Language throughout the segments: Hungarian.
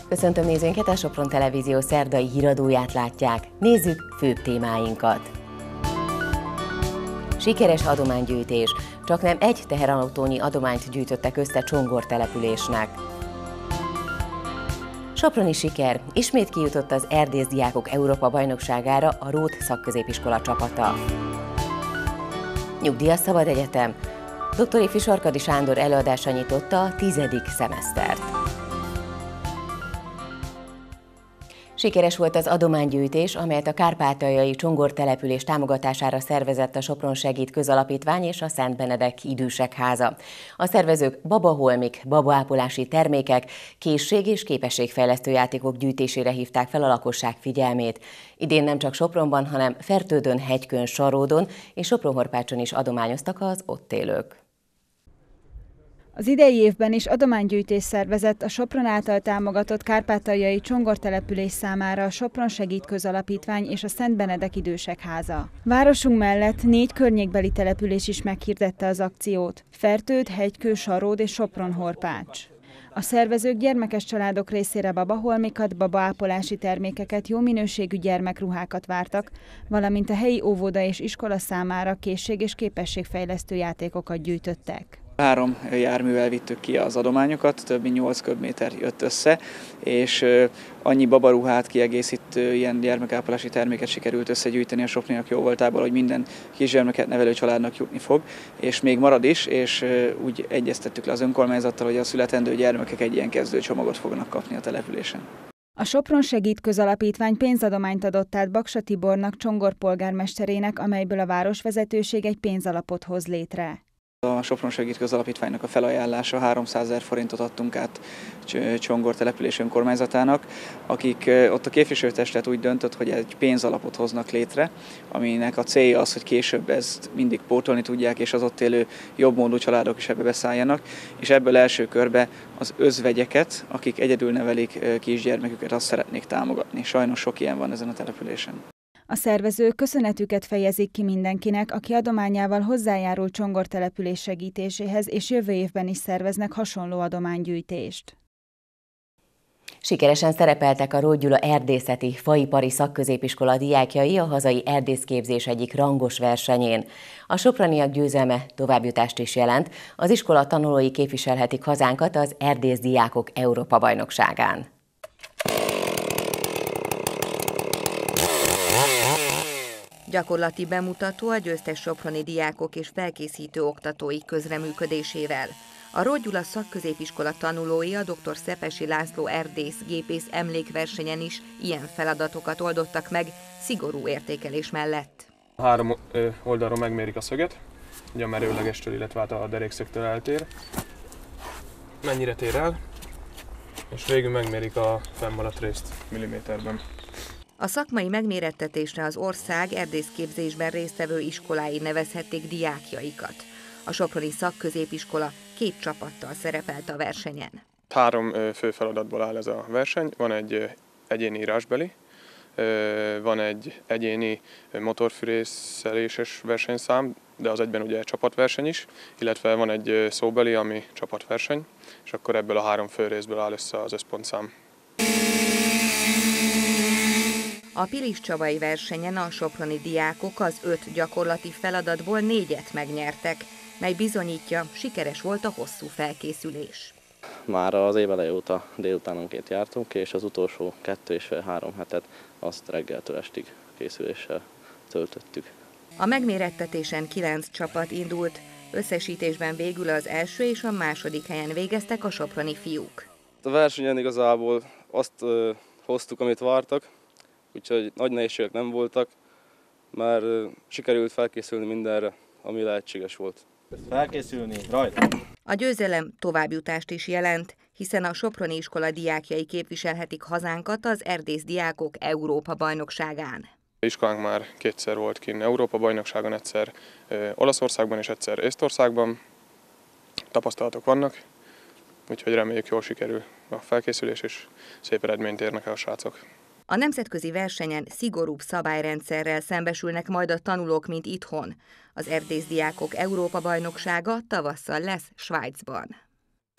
Köszöntöm nézőinket, a Sopron Televízió szerdai híradóját látják. Nézzük főbb témáinkat. Sikeres adománygyűjtés. Csaknem egy teherautónyi adományt gyűjtöttek össze Csongor településnek. Soproni siker. Ismét kijutott az erdész diákok Európa-bajnokságára a Rót szakközépiskola csapata. Nyugdíjas Szabad Egyetem. Dr. Ifj. Sarkadi Sándor előadása nyitotta a 10. szemesztert. Sikeres volt az adománygyűjtés, amelyet a kárpátaljai Csongor település támogatására szervezett a Sopron Segít Közalapítvány és a Szent Benedek Idősek Háza. A szervezők babaholmik, babaápolási termékek, készség- és képességfejlesztő játékok gyűjtésére hívták fel a lakosság figyelmét. Idén nem csak Sopronban, hanem Fertődön, Hegykön, Saródon és Sopron-Horpácson is adományoztak az ott élők. Az idei évben is adománygyűjtés szervezett a Sopron által támogatott kárpátaljai Csongor település számára a Sopron Segít Közalapítvány és a Szent Benedek Idősek Háza. Városunk mellett 4 környékbeli település is meghirdette az akciót: Fertőd, Hegykő, Saród és Sopron-Horpács. A szervezők gyermekes családok részére babaholmikat, babaápolási termékeket, jó minőségű gyermekruhákat vártak, valamint a helyi óvoda és iskola számára készség- és képességfejlesztő játékokat gyűjtöttek. 3 járművel vittük ki az adományokat, több mint 8 köbméter jött össze, és annyi babaruhát, kiegészítő ilyen gyermekápolási terméket sikerült összegyűjteni a Soproniak jó voltából, hogy minden kisgyermeket nevelő családnak jutni fog, és még marad is, és úgy egyeztettük le az önkormányzattal, hogy a születendő gyermekek egy ilyen kezdőcsomagot fognak kapni a településen. A Sopron Segít Közalapítvány pénzadományt adott át Baksa Tibornak, Csongor polgármesterének, amelyből a városvezetőség egy pénzalapot hoz létre. A Sopron Segít Közalapítványnak a felajánlása 300 000 forintot adtunk át Csongor település önkormányzatának, akik ott a képviselőtestület úgy döntött, hogy egy pénzalapot hoznak létre, aminek a célja az, hogy később ezt mindig pótolni tudják, és az ott élő jobbmódú családok is ebbe beszálljanak, és ebből első körbe az özvegyeket, akik egyedül nevelik kisgyermeküket, azt szeretnék támogatni. Sajnos sok ilyen van ezen a településen. A szervezők köszönetüket fejezik ki mindenkinek, aki adományával hozzájárul Csongor település segítéséhez, és jövő évben is szerveznek hasonló adománygyűjtést. Sikeresen szerepeltek a Róth Gyula erdészeti faipari szakközépiskola diákjai a hazai erdészképzés egyik rangos versenyén. A soproniak győzelme továbbjutást is jelent, az iskola tanulói képviselhetik hazánkat az erdész diákok Európa-bajnokságán. Gyakorlati bemutató a győztes soproni diákok és felkészítő oktatói közreműködésével. A Róth Gyula szakközépiskola tanulói a dr. Szepesi László erdész gépész emlékversenyen is ilyen feladatokat oldottak meg szigorú értékelés mellett. 3 oldalról megmérik a szöget, ugye a merőlegestől, illetve a derékszögtől eltér. Mennyire tér el, és végül megmérik a fennmaradt részt milliméterben. A szakmai megmérettetésre az ország erdészképzésben résztvevő iskolái nevezhették diákjaikat. A soproni szakközépiskola 2 csapattal szerepelt a versenyen. 3 fő feladatból áll ez a verseny. Van egy egyéni írásbeli, van egy egyéni motorfűrészeléses versenyszám, de az egyben ugye csapatverseny is, illetve van egy szóbeli, ami csapatverseny, és akkor ebből a 3 fő részből áll össze az összpontszám. A Pilis Csabai versenyen a soproni diákok az 5 gyakorlati feladatból 4-et megnyertek, mely bizonyítja, sikeres volt a hosszú felkészülés. Már az év eleje óta délutánonként jártunk, és az utolsó 2,5-3 hetet azt reggeltől estig készüléssel töltöttük. A megmérettetésen 9 csapat indult, összesítésben végül az első és a második helyen végeztek a soproni fiúk. A versenyen igazából azt hoztuk, amit vártak, úgyhogy nagy nehézségek nem voltak, már sikerült felkészülni mindenre, ami lehetséges volt. Felkészülni, rajta! A győzelem továbbjutást is jelent, hiszen a soproni iskola diákjai képviselhetik hazánkat az erdész diákok Európa-bajnokságán. Iskolánk már 2-szer volt kint Európa-bajnokságon, egyszer Olaszországban és egyszer Észtországban. Tapasztalatok vannak, úgyhogy reméljük jól sikerül a felkészülés, és szép eredményt érnek el a srácok. A nemzetközi versenyen szigorúbb szabályrendszerrel szembesülnek majd a tanulók, mint itthon. Az erdészdiákok Európa-bajnoksága tavasszal lesz Svájcban.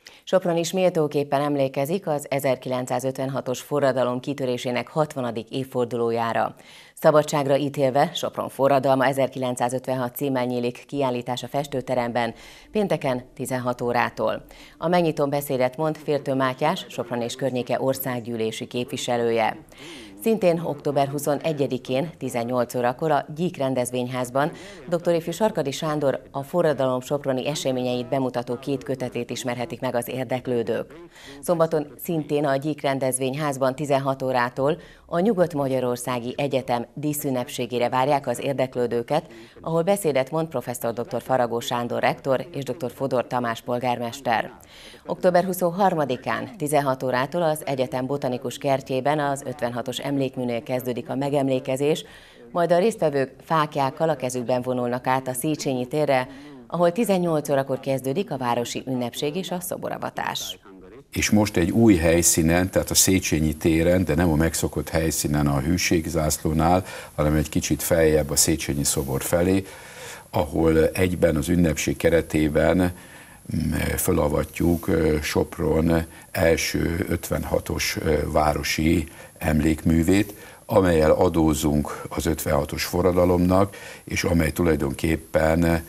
Sopron is méltóképpen emlékezik az 1956-os forradalom kitörésének 60. évfordulójára. Szabadságra ítélve Sopron forradalma 1956 címmel nyílik kiállítás a festőteremben pénteken 16 órától. A megnyitón beszédet mond Fértő Mátyás, Sopron és környéke országgyűlési képviselője. Szintén október 21-én 18 órakor a Gyík rendezvényházban dr. Ifj. Sarkady Sándor a forradalom soproni eseményeit bemutató 2 kötetét ismerhetik meg az érdeklődők. Szombaton szintén a Gyík rendezvényházban 16 órától a Nyugat-Magyarországi Egyetem díszünnepségére várják az érdeklődőket, ahol beszédet mond professzor dr. Faragó Sándor rektor és dr. Fodor Tamás polgármester. Október 23-án 16 órától az egyetem botanikus kertjében az 56-os emlékműnél kezdődik a megemlékezés, majd a résztvevők fáklyákkal a kezükben vonulnak át a Széchenyi térre, ahol 18 órakor kezdődik a városi ünnepség és a szoboravatás. És most egy új helyszínen, tehát a Széchenyi téren, de nem a megszokott helyszínen a hűségzászlónál, hanem egy kicsit feljebb a Széchenyi szobor felé, ahol egyben az ünnepség keretében fölavatjuk Sopron első 56-os városi emlékművét, amellyel adózunk az 56-os forradalomnak, és amely tulajdonképpen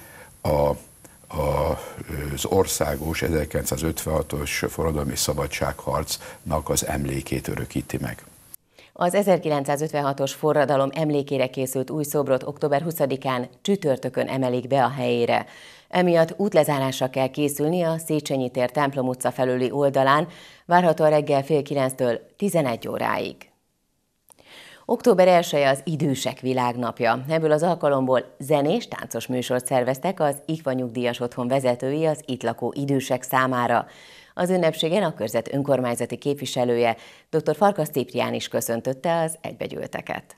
az országos 1956-os forradalmi szabadságharcnak az emlékét örökíti meg. Az 1956-os forradalom emlékére készült új szobrot október 20-án csütörtökön emelik be a helyére. Emiatt útlezárásra kell készülni a Széchenyi tér Templom utca felüli oldalán, várhatóan reggel fél 9-től 11 óráig. Október 1-e az Idősek Világnapja. Ebből az alkalomból zenés, táncos műsort szerveztek az IKVA nyugdíjas otthon vezetői az itt lakó idősek számára. Az ünnepségen a körzet önkormányzati képviselője, dr. Farkas Ciprián is köszöntötte az egybegyűlteket.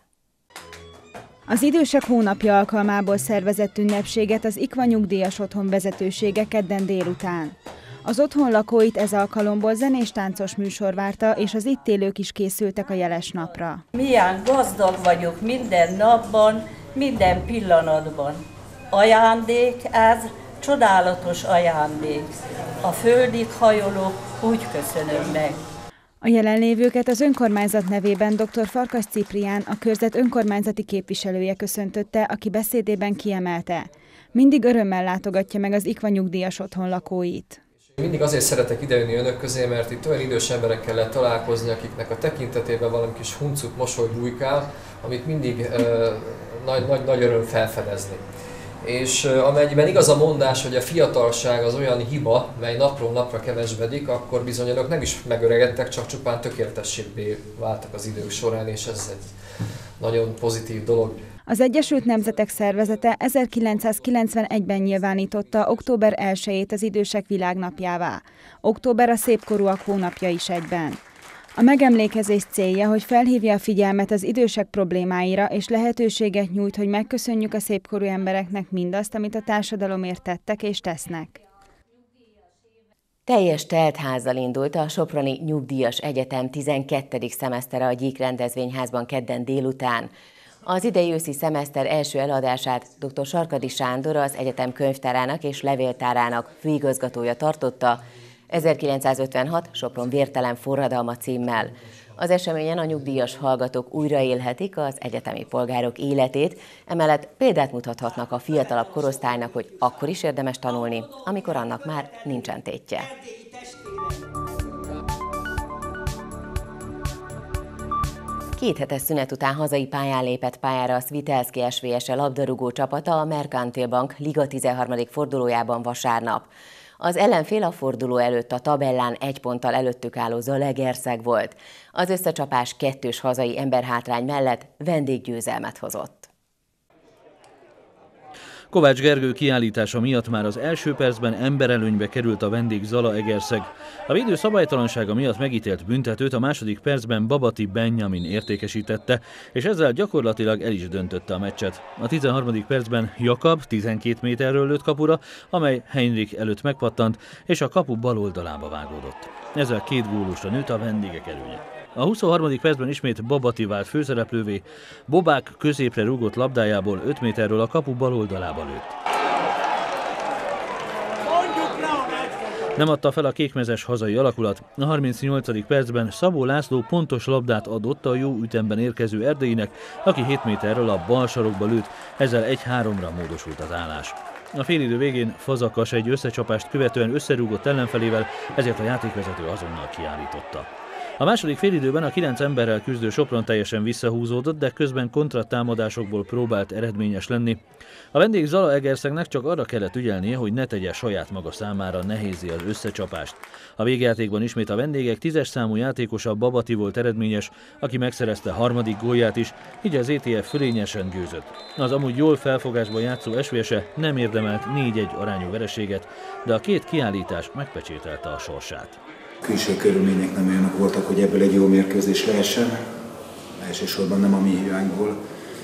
Az Idősek hónapja alkalmából szervezett ünnepséget az IKVA nyugdíjas otthon vezetősége kedden délután. Az otthon lakóit ez alkalomból zenés-táncos műsor várta, és az itt élők is készültek a jeles napra. Milyen gazdag vagyok minden napban, minden pillanatban. Ajándék ez, csodálatos ajándék. A földig hajolok, úgy köszönöm meg. A jelenlévőket az önkormányzat nevében dr. Farkas Ciprián, a körzet önkormányzati képviselője köszöntötte, aki beszédében kiemelte: mindig örömmel látogatja meg az IKVA nyugdíjas otthon lakóit. Mindig azért szeretek idejönni önök közé, mert itt olyan idős emberekkel lehet találkozni, akiknek a tekintetében valami kis huncut mosoly bujkál, amit mindig nagy öröm felfedezni. És amennyiben igaz a mondás, hogy a fiatalság az olyan hiba, mely napról napra kevesbedik, akkor bizony önök nem is megöregedtek, csak csupán tökéletessébbé váltak az idők során, és ez egy nagyon pozitív dolog. Az Egyesült Nemzetek Szervezete 1991-ben nyilvánította október 1-ét az Idősek Világnapjává. Október a szépkorúak hónapja is egyben. A megemlékezés célja, hogy felhívja a figyelmet az idősek problémáira, és lehetőséget nyújt, hogy megköszönjük a szépkorú embereknek mindazt, amit a társadalomért tettek és tesznek. Teljes teltházzal indult a Soproni Nyugdíjas Egyetem 12. szemesztere a Gyík rendezvényházban kedden délután. Az idei őszi szemeszter első eladását dr. Sarkady Sándor, az egyetem könyvtárának és levéltárának főigazgatója tartotta, 1956 Sopron vértelen forradalma címmel. Az eseményen a nyugdíjas hallgatók újraélhetik az egyetemi polgárok életét, emellett példát mutathatnak a fiatalabb korosztálynak, hogy akkor is érdemes tanulni, amikor annak már nincsen tétje. Két hetes szünet után hazai pályán lépett pályára a Svitelszky SVS labdarúgó csapata a Merkantil Bank Liga 13. fordulójában vasárnap. Az ellenfél a forduló előtt a tabellán 1 ponttal előttük álló Zalaegerszeg volt. Az összecsapás 2-s hazai emberhátrány mellett vendéggyőzelmet hozott. Kovács Gergő kiállítása miatt már az első percben emberelőnybe került a vendég Zalaegerszeg. A védő szabálytalansága miatt megítélt büntetőt a második percben Babati Benjamin értékesítette, és ezzel gyakorlatilag el is döntötte a meccset. A 13. percben Jakab 12 méterről lőtt kapura, amely Heinrich előtt megpattant, és a kapu bal oldalába vágódott. Ezzel 2 gólósra nőtt a vendégek előnye. A 23. percben ismét Babati vált főszereplővé, Bobák középre rúgott labdájából 5 méterről a kapu bal oldalába lőtt. Nem adta fel a kékmezes hazai alakulat. A 38. percben Szabó László pontos labdát adott a jó ütemben érkező erdélyinek, aki 7 méterről a bal sarokba lőtt, ezzel 1-3-ra módosult az állás. A félidő végén Fazakas egy összecsapást követően összerúgott ellenfelével, ezért a játékvezető azonnal kiállította. A második félidőben a 9 emberrel küzdő Sopron teljesen visszahúzódott, de közben kontratámadásokból próbált eredményes lenni. A vendég Zalaegerszegnek csak arra kellett ügyelnie, hogy ne tegye saját maga számára nehézzé az összecsapást. A végjátékban ismét a vendégek 10-es számú játékosa Babati volt eredményes, aki megszerezte harmadik gólját is, így az ETF fölényesen győzött. Az amúgy jól felfogásban játszó SVS-e nem érdemelt 4-1 arányú vereséget, de a két kiállítás megpecsételte a sorsát. Külső körülmények nem olyanok voltak, hogy ebből egy jó mérkőzés lehessen, elsősorban nem a mi hibánkból.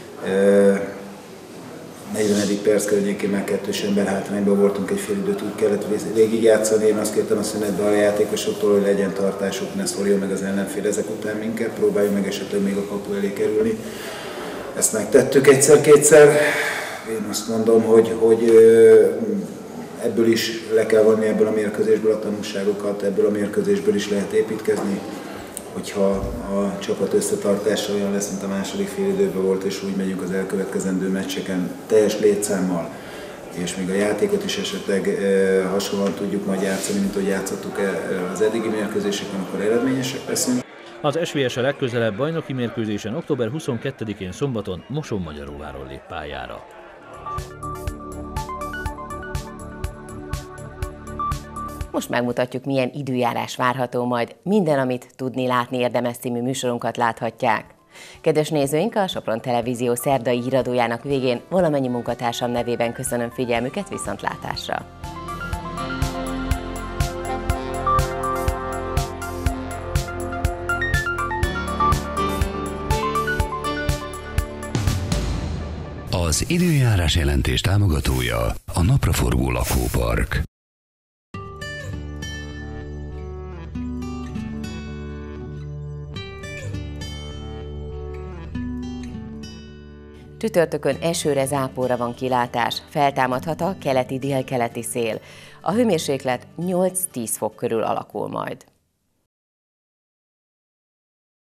40. perc környékén már 2-s ember hátrányban voltunk, egy fél időt úgy kellett végigjátszani. Én azt kértem a szünetben a játékosoktól, hogy legyen tartásuk, ne szorjon meg az ellenfél ezek után minket, próbáljuk meg esetleg még a kapu elé kerülni. Ezt megtettük egyszer-kétszer. Én azt mondom, hogy ebből is le kell vonni ebből a mérkőzésből a tanulságokat, ebből a mérkőzésből is lehet építkezni, hogyha a csapat összetartása olyan lesz, mint a második félidőben volt, és úgy megyünk az elkövetkezendő meccseken teljes létszámmal, és még a játékot is esetleg hasonlóan tudjuk majd játszani, mint hogy játszottuk az eddigi mérkőzéseken, akkor eredményesek leszünk. Az SVS a legközelebb bajnoki mérkőzésen október 22-én szombaton Mosonmagyaróváron lép pályára. Most megmutatjuk, milyen időjárás várható majd. Minden, amit tudni, látni érdemes című műsorunkat láthatják. Kedves nézőink, a Sopron Televízió szerdai híradójának végén valamennyi munkatársam nevében köszönöm figyelmüket, viszontlátásra! Az időjárás jelentés támogatója a Napraforgó Lakópark. Csütörtökön esőre, záporra van kilátás, feltámadhat a keleti-délkeleti szél. A hőmérséklet 8-10 fok körül alakul majd.